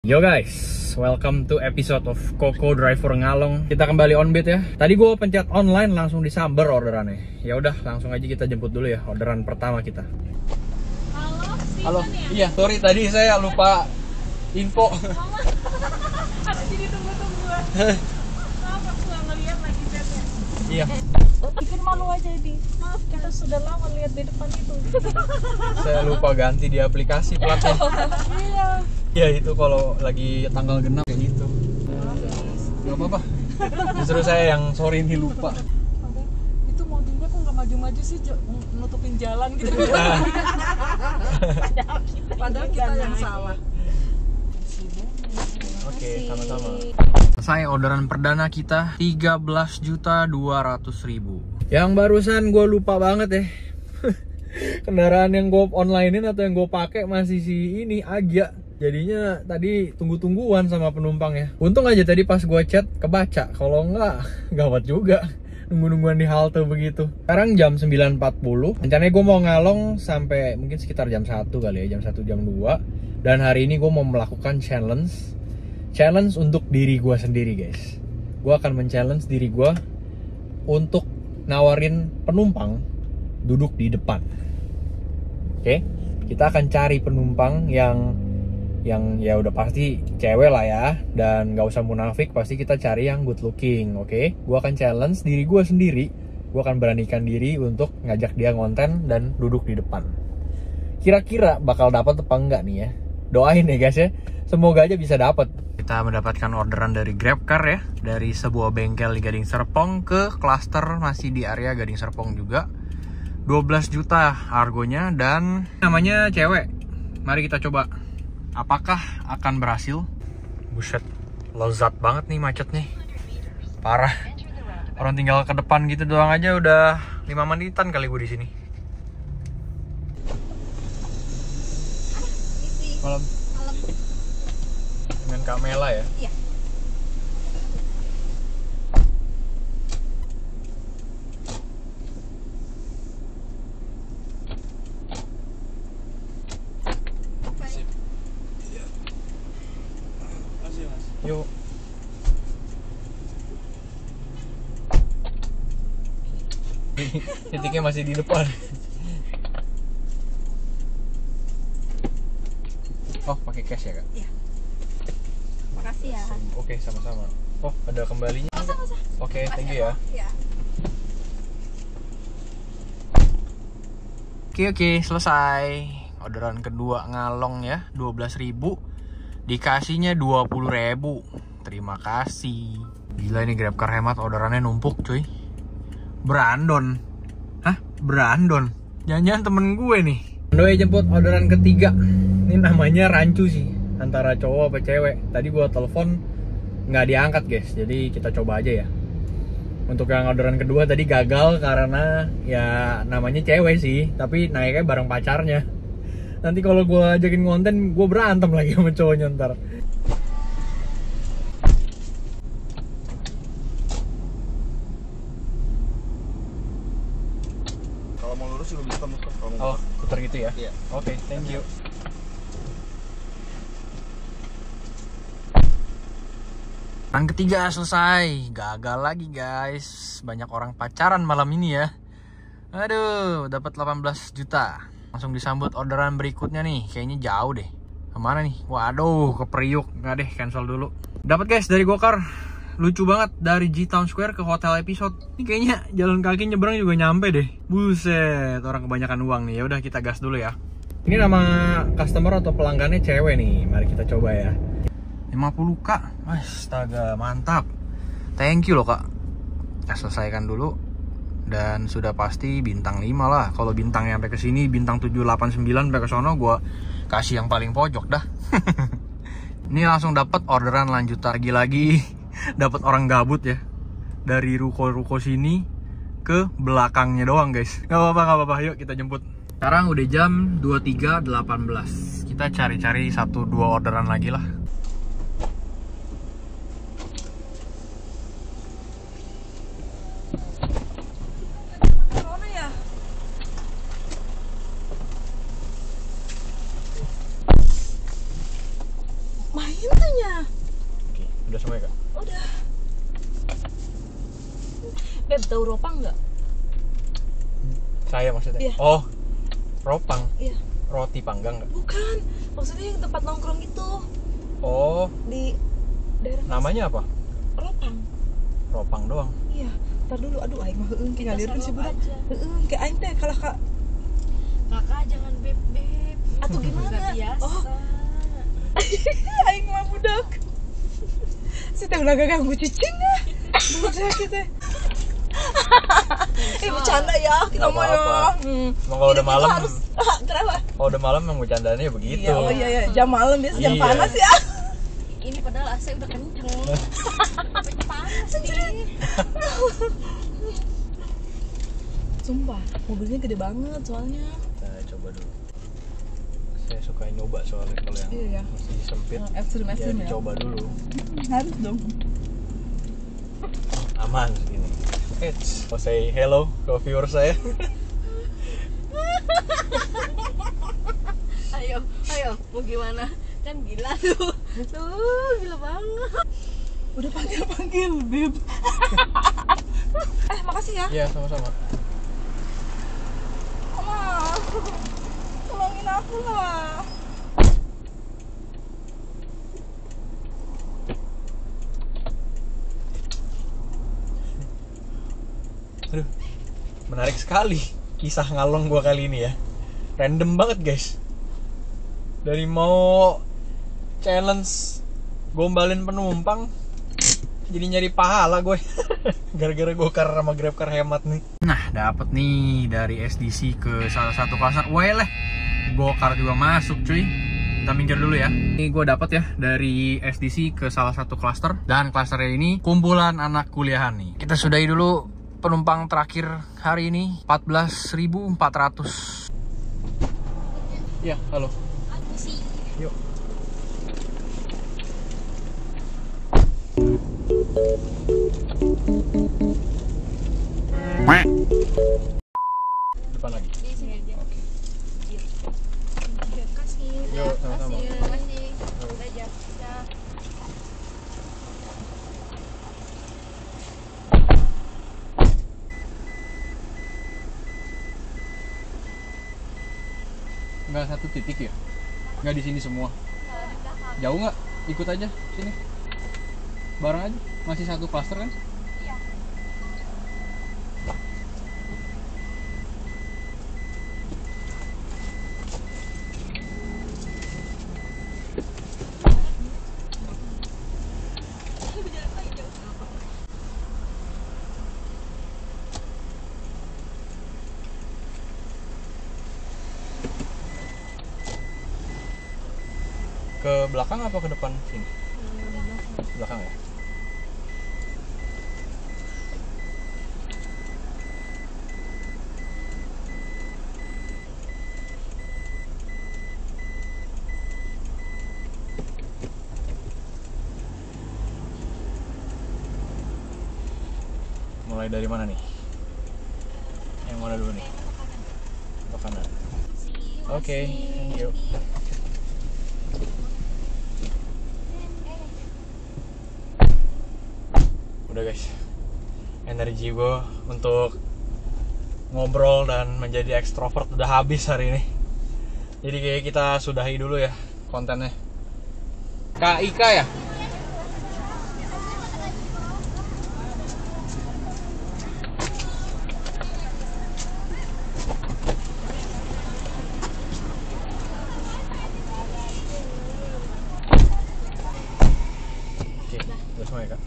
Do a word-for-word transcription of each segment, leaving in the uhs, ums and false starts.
Yo guys, welcome to episode of Koko Driver Ngalong. Kita kembali on beat ya. Tadi gue pencet online langsung disamber orderannya. Ya udah, langsung aja kita jemput dulu ya orderan pertama kita. Halo, Halo. Iya, sorry tadi saya lupa info. Mama. Ada sini tunggu-tunggu. Maaf aku nggak ngeliat lagi chatnya. Iya. Bikin malu aja ini. Maaf, kita sudah lama lihat di depan itu. Saya lupa ganti di aplikasi platnya. Iya. Ya itu kalau lagi tanggal genap kayak gitu. Gak apa-apa. Justru saya yang sorry ini lupa. Itu mobilnya kok nggak maju-maju sih, nutupin jalan gitu. Padahal kita yang salah. Oke, sama-sama. Selesai orderan perdana kita tiga belas juta dua ratus ribu. Yang barusan gue lupa banget ya. Kendaraan yang gue onlinein atau yang gue pakai masih si ini Agya. Jadinya tadi tunggu-tungguan sama penumpang ya. Untung aja tadi pas gue chat kebaca. Kalau enggak, gawat juga nunggu-nungguan di halte begitu. Sekarang jam sembilan empat puluh. Rencananya gue mau ngalong sampai mungkin sekitar jam satu kali ya, jam satu jam dua. Dan hari ini gue mau melakukan challenge. Challenge untuk diri gue sendiri guys. Gue akan men-challenge diri gue untuk nawarin penumpang duduk di depan. Oke, kita akan cari penumpang yang yang ya udah pasti cewek lah ya, dan gak usah munafik, pasti kita cari yang good looking. Oke, gue akan challenge diri gue sendiri. Gue akan beranikan diri untuk ngajak dia ngonten dan duduk di depan. Kira-kira bakal dapat apa enggak nih ya? Doain ya guys ya, semoga aja bisa dapat. Kita mendapatkan orderan dari GrabCar ya, dari sebuah bengkel di Gading Serpong ke klaster masih di area Gading Serpong juga. Dua belas juta harganya dan namanya cewek. Mari kita coba. Apakah akan berhasil? Buset, lezat banget nih macet nih. Parah. Orang tinggal ke depan gitu doang aja udah lima menitan kali gue di sini. Malam. Malam. Dengan Kak Mela ya? Iya. Yuk. Titiknya masih di depan. Oh, pakai cash ya, Kak? Iya. Makasih ya. Oke, sama-sama. Oh, ada kembalinya. Masa, masa. Oke, thank you ya. Iya. Oke, oke, selesai. Orderan kedua ngalong ya, dua belas ribu. Dikasihnya dua puluh ribu. Terima kasih. Gila ini GrabCar hemat, orderannya numpuk cuy. Brandon. Hah? Brandon? Jangan-jangan temen gue nih. Doi jemput orderan ketiga. Ini namanya rancu sih, antara cowok apa cewek. Tadi gue telepon nggak diangkat guys, jadi kita coba aja ya. Untuk yang orderan kedua tadi gagal karena ya namanya cewek sih, tapi naiknya bareng pacarnya. Nanti kalau gue ajakin konten, gue berantem lagi sama cowoknya ntar. Kalau mau lurus juga bisa muter. Kalau Oh, mau putar gitu ya? Iya. Oke, okay, thank you. Yang ketiga selesai. Gagal lagi guys. Banyak orang pacaran malam ini ya. Aduh, dapat delapan belas juta. Langsung disambut orderan berikutnya nih. Kayaknya jauh deh. Kemana nih? Waduh, ke Priuk. Nggak deh, cancel dulu. Dapat guys dari Gokar. Lucu banget, dari G-Town Square ke hotel episode. Ini kayaknya jalan kaki nyebrang juga nyampe deh. Buset, orang kebanyakan uang nih. Ya udah kita gas dulu ya. Ini nama customer atau pelanggannya cewek nih. Mari kita coba ya. lima puluh k. Astaga, mantap. Thank you loh, Kak. Kita selesaikan dulu. Dan sudah pasti bintang lima lah. Kalau bintang yang sampai ke sini bintang tujuh, delapan, sembilan sampai ke sono gua kasih yang paling pojok dah. Ini langsung dapat orderan lanjutan lagi-lagi. Dapat orang gabut ya. Dari ruko-ruko sini ke belakangnya doang, guys. Gak apa-apa, gak apa-apa. Yuk kita jemput. Sekarang udah jam dua puluh tiga delapan belas. Kita cari-cari satu dua orderan lagi lah. Corona ya? main semuanya. Oke, udah semua ya, Kak? Udah. Beb, tahu ropang nggak? Saya maksudnya. Iya. Oh, ropang. Iya. Roti panggang nggak? Bukan. Maksudnya yang tempat nongkrong itu Oh, di daerah namanya apa? Ropang. Ropang doang. Iya. Ntar dulu, aduh, aing mah heueung Kita ngalirin si selalu budak. aja. Heueung ke aing teh kalah Kak. Kakak jangan beb-beb. Atau gimana? Nggak biasa. Oh, aing mah budak. Si teh ulah ganggu cicing ya. Budak kita. Eh bercanda ya kita Nggak mah ya. apa-apa. Hmm. Emang kalau udah Hidup itu malam, harus ah, kenapa? kalau udah malam emang bercandanya ya begitu. Iya, oh iya ya, jam malam biasa jam Iya. panas ya. Ini padahal A C udah kenceng. Sampai panas nih. Sumpah, mobilnya gede banget soalnya. Nah, coba dulu. Saya suka nyoba soalnya kalau yang Iya, ya. masih sempit. Yang ekstrim-ekstrim Ya ya. dicoba dulu. Harus dong. Aman segini. Eits, mau say hello ke viewer saya. Ayo, ayo, mau gimana? Kan gila tuh. Tuh, gila banget. Udah panggil-panggil, Beb. Eh, makasih ya. Iya, sama-sama. Oma. Tolongin aku lah. Aduh, menarik sekali kisah ngalong gua kali ini ya. Random banget guys. Dari mau challenge gombalin penumpang, jadi nyari pahala gue. Gara-gara gokar sama grabcar hemat nih. Nah, dapet nih dari S D C ke salah satu klaster. Wah lah, gokar juga masuk cuy. Kita minggir dulu ya. Ini gue dapet ya dari S D C ke salah satu klaster. Dan klasternya ini kumpulan anak kuliahan nih. Kita sudahi dulu penumpang terakhir hari ini, empat belas ribu empat ratus. Ya, halo. Yuk. Depan lagi. Di sini aja. Oke. Terima kasih. Yuk, sama-sama. Terima kasih. Udah jam. Ya. Nggak satu titik ya? Nggak di sini semua? Jauh nggak? Ikut aja sini. Bareng aja. Masih satu klaster kan? Iya. Ke belakang apa ke depan sini? Belakang ya? Mulai dari mana nih? Yang mana dulu nih? Ke kanan. Oke, thank you. Udah guys, energi gue untuk ngobrol dan menjadi ekstrovert udah habis hari ini. Jadi kayak kita sudahi dulu ya kontennya. Kak Ika ya? Oke, udah semua ya Kak?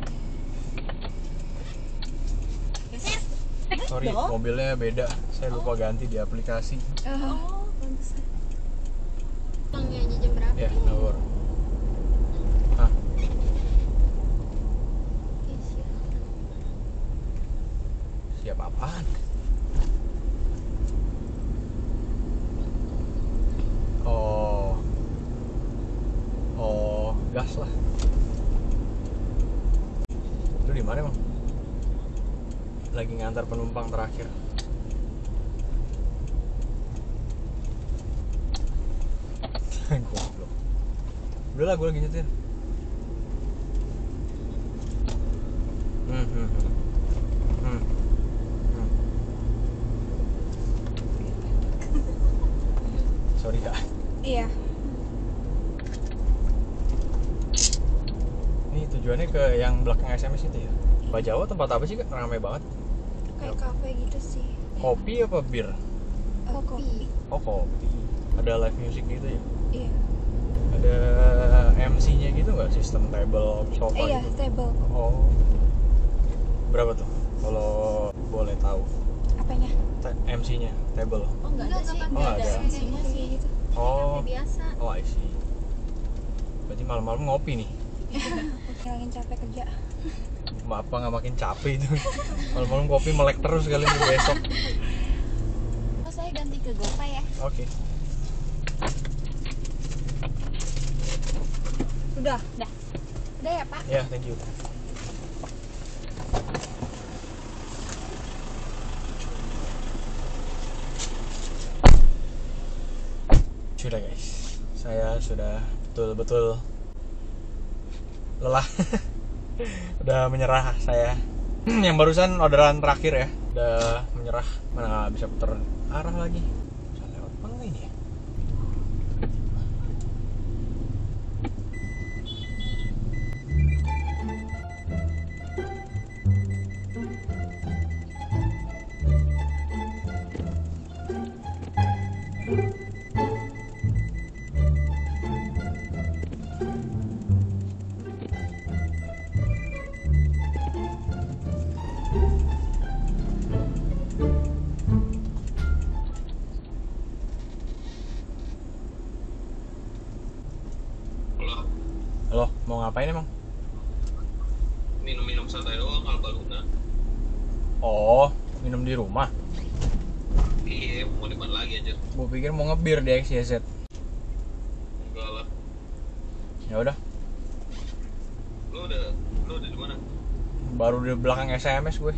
Sorry, Udah. mobilnya beda. Saya lupa ganti di aplikasi. Oh, pantesan. Pulangnya jam berapa? Ya, nomor. Hah? Oke, siap. Siap apaan? Oh. Oh, gas lah. Lu di mana emang? Lagi ngantar penumpang terakhir. Goblok. Udah lah, gue lagi nyetir. Hmm, hmm, hmm. Hmm. Sorry kak. Iya. Ini tujuannya ke yang belakang S M S itu ya? Mbak Jawa tempat apa sih kak? Ramai banget. Kayak kafe gitu sih. Kopi apa bir? Uh, kopi. Oh kopi. Ada live music gitu ya? Iya. Ada M C-nya gitu nggak? Sistem table, sofa Eh, iya, gitu? table. Oh. Berapa tuh? Kalau boleh tahu. Apanya? T- M C-nya, table. Oh enggak ada sih. Oh, nggak ada. Isinya sih. Gitu. Oh. Kafe biasa. Oh, I see. Berarti malam-malam ngopi nih. Ngilangin capek kerja. Maaf apa nggak makin capek itu. Malam-malam kopi melek terus kali ini besok. Oh, saya ganti ke GoPay ya. Oke. Udah. Udah. Udah ya, Pak. Ya, thank you. Sudah guys, saya sudah betul-betul lelah. Udah menyerah saya. Yang barusan orderan terakhir ya, udah menyerah. Mana bisa putar arah lagi. Bisa lewat apa enggak ini ya? Halo, mau ngapain emang? Minum-minum santai doang Alba Luna. Oh, minum di rumah. Iya, mau di mana lagi aja? Gue pikir mau ngebir di X Y Z. Enggak lah. Ya udah, Lu udah lu udah di mana? baru di belakang S M S gue.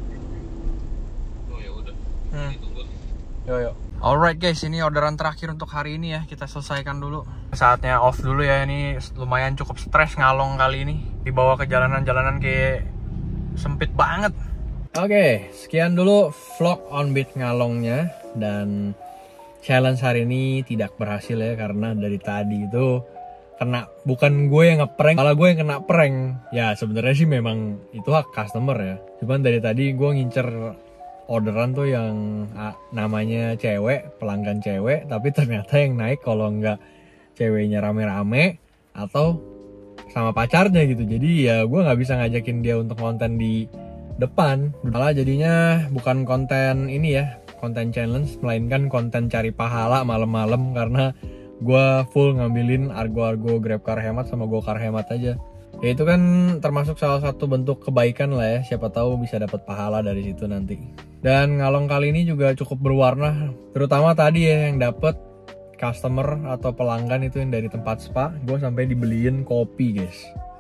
Oh ya udah. Hmm. Ditunggu. Yo yo. Alright guys, ini orderan terakhir untuk hari ini ya. Kita selesaikan dulu. Saatnya off dulu ya. Ini lumayan cukup stres ngalong kali ini. Dibawa ke jalanan-jalanan kayak sempit banget. Oke, sekian dulu vlog on beat ngalongnya. Dan challenge hari ini tidak berhasil ya. Karena dari tadi itu kena, bukan gue yang ngeprank, malah gue yang kena prank. Ya sebenarnya sih memang itu hak customer ya. Cuman dari tadi gue ngincer orderan tuh yang ah, namanya cewek, pelanggan cewek, tapi ternyata yang naik kalau nggak ceweknya rame-rame atau sama pacarnya gitu. Jadi ya gue nggak bisa ngajakin dia untuk konten di depan. Malah jadinya bukan konten ini ya, konten challenge, melainkan konten cari pahala malam-malam karena gue full ngambilin argo-argo GrabCar hemat sama GoCar hemat aja. Ya itu kan termasuk salah satu bentuk kebaikan lah ya, siapa tahu bisa dapat pahala dari situ nanti. Dan ngalong kali ini juga cukup berwarna, terutama tadi ya yang dapat customer atau pelanggan itu yang dari tempat spa, gue sampai dibeliin kopi guys.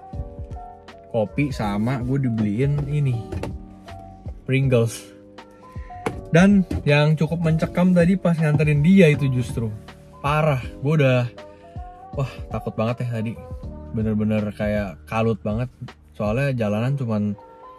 Kopi sama gue dibeliin ini Pringles. Dan yang cukup mencekam tadi pas nganterin dia itu justru parah, gue udah wah takut banget ya tadi. Bener-bener kayak kalut banget. Soalnya jalanan cuman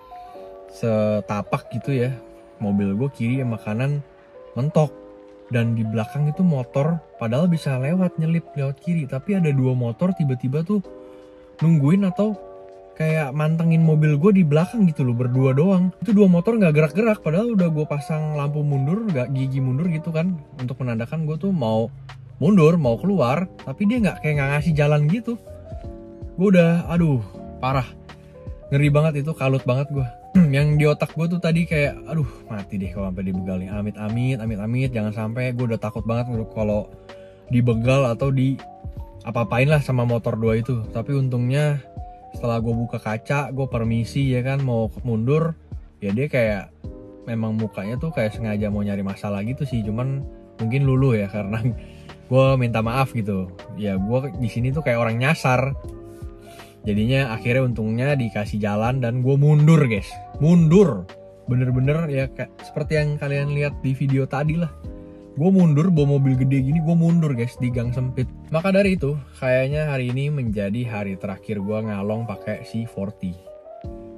setapak gitu ya. Mobil gue kiri sama kanan mentok. Dan di belakang itu motor padahal bisa lewat, nyelip lewat kiri. Tapi ada dua motor tiba-tiba tuh nungguin atau kayak mantengin mobil gue di belakang gitu loh, berdua doang. Itu dua motor gak gerak-gerak padahal udah gue pasang lampu mundur, gak gigi mundur gitu kan, untuk menandakan gue tuh mau mundur, mau keluar. Tapi dia gak kayak gak ngasih jalan gitu. Gue udah, aduh, parah. Ngeri banget itu, kalut banget gue. Yang di otak gue tuh tadi kayak, aduh, mati deh kalau sampai dibegal nih. Amit-amit, amit-amit, jangan sampai. Gue udah takut banget kalau dibegal atau di apa-apain lah sama motor dua itu. Tapi untungnya setelah gue buka kaca, gue permisi ya kan, mau mundur. Ya dia kayak, memang mukanya tuh kayak sengaja mau nyari masalah gitu sih. Cuman mungkin luluh ya, karena gue minta maaf gitu. Ya gue di sini tuh kayak orang nyasar. Jadinya akhirnya untungnya dikasih jalan dan gue mundur guys, mundur, bener-bener ya kayak seperti yang kalian lihat di video tadi lah. Gue mundur bawa mobil gede gini, gue mundur guys di gang sempit. Maka dari itu kayaknya hari ini menjadi hari terakhir gue ngalong pakai C empat puluh.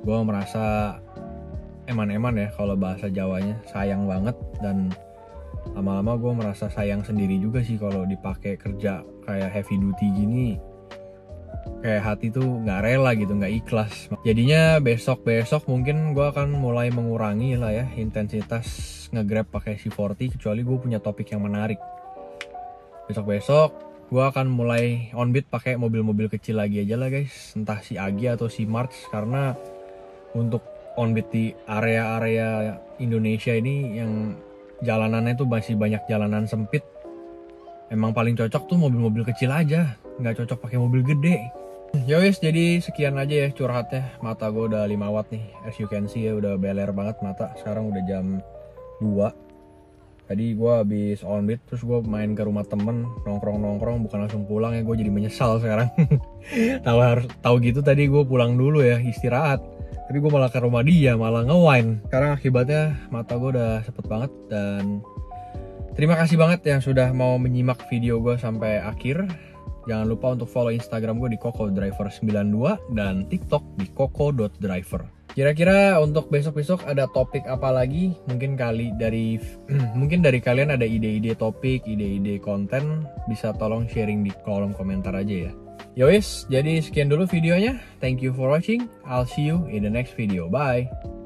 Gue merasa eman-eman ya kalau bahasa Jawanya, sayang banget. Dan lama-lama gue merasa sayang sendiri juga sih kalau dipakai kerja kayak heavy duty gini. Kayak hati tuh nggak rela gitu, nggak ikhlas. Jadinya besok-besok mungkin gue akan mulai mengurangi lah ya intensitas nge-grab pakai C empat puluh, kecuali gue punya topik yang menarik. Besok-besok gue akan mulai on beat pakai mobil-mobil kecil lagi aja lah guys, entah si Agi atau si March, karena untuk on beat di area-area Indonesia ini yang jalanannya tuh masih banyak jalanan sempit. Emang paling cocok tuh mobil-mobil kecil aja, nggak cocok pakai mobil gede. Yowes, jadi sekian aja ya curhatnya. Mata gue udah lima watt nih, as you can see ya, udah beler banget mata. Sekarang udah jam dua. Tadi gue habis on beat, terus gue main ke rumah temen, nongkrong-nongkrong, bukan langsung pulang ya. Gue jadi menyesal sekarang. Tahu harus tahu gitu tadi gue pulang dulu ya, istirahat. Tapi gue malah ke rumah dia, malah nge-wine. Sekarang akibatnya mata gue udah sepet banget. Dan terima kasih banget yang sudah mau menyimak video gue sampai akhir. Jangan lupa untuk follow Instagram gue di koko driver sembilan dua dan TikTok di koko dot driver. Kira-kira untuk besok-besok ada topik apa lagi? Mungkin kali dari mungkin dari kalian ada ide-ide topik, ide-ide konten, bisa tolong sharing di kolom komentar aja ya. Yowes, jadi sekian dulu videonya. Thank you for watching. I'll see you in the next video. Bye.